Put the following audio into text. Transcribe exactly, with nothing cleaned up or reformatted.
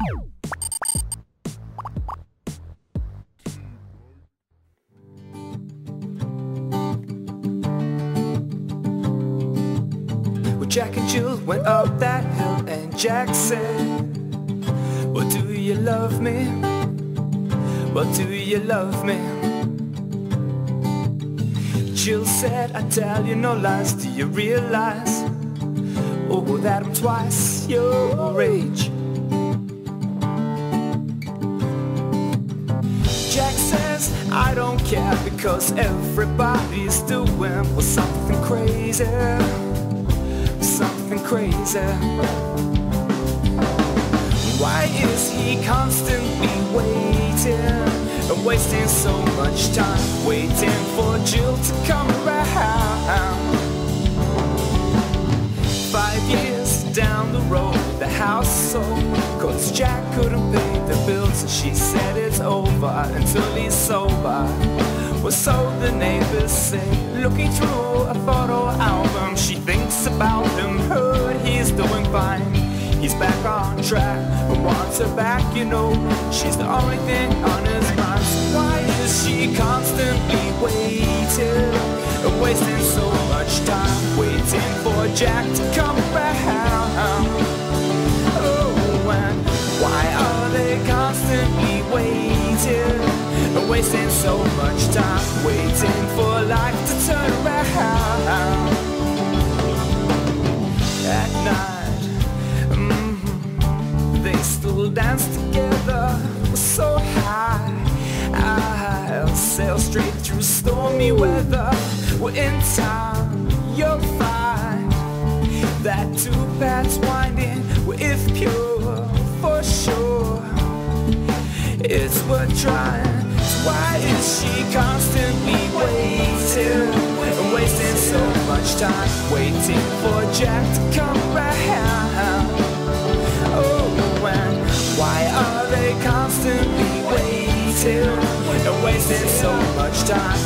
Well, Jack and Jill went up that hill and Jack said, well, do you love me? Well, do you love me? Jill said, I tell you no lies, do you realize, oh, that I'm twice your age? Jack says, I don't care because everybody's doing, well, something crazy, something crazy. Why is he constantly waiting and wasting so much time, waiting for Jill to come around? Five years down the road, the house sold, cause Jack couldn't pay the bills, and she said it's over until he's sober. Well, so the neighbors say, looking through a photo album, she thinks about him, heard he's doing fine, he's back on track, but wants her back, you know, she's the only thing on his mind. So why is she constantly waiting and wasting so much time, waiting for Jack to come around? Oh, and why are they constantly waiting and wasting so much time, waiting for life to turn around? At night, mm-hmm, they still dance together, so high, I'll sail straight through stormy weather. Well, in time, you'll find that two paths winding, well, if pure, for sure, it's worth trying. So why is she constantly waiting and wasting so much time, waiting for Jack to come around? Oh, and why are they constantly waiting and wasting so much time,